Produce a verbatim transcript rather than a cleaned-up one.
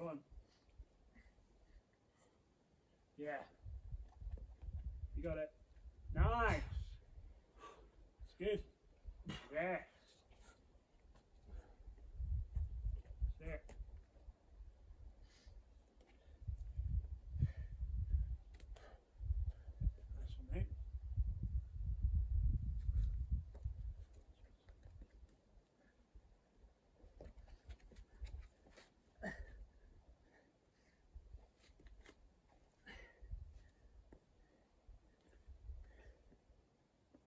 Go on. Yeah. You got it. Nice. It's good. Yeah.